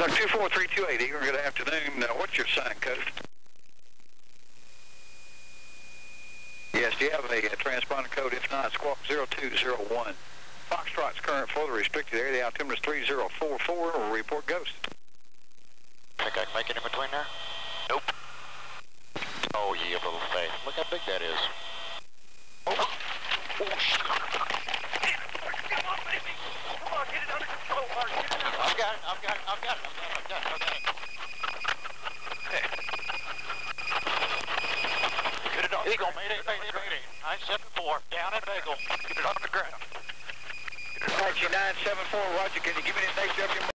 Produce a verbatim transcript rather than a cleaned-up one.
Duck two four three two eight, Eagle, good afternoon. Now, what's your sign code? Yes, do you have a, a transponder code? If not, squawk zero two zero one. Foxtrot's current for the restricted area. The altimeter is three zero four four. We'll report ghost. Think I can make it in between there? Nope. Oh, yeah, little face. Look how big that is. Oh, oh shit. Come on, baby. Come on, get it under control, Mark. Get it under. I've got it, I've got it, I've got it, I've got it, I've got it, I've got it. Hey. Get it on. Eagle, mayday, mayday, mayday. nine seven four, down at Bagel. Get it on the ground. Archie nine seven four, Roger, can you give me the next W?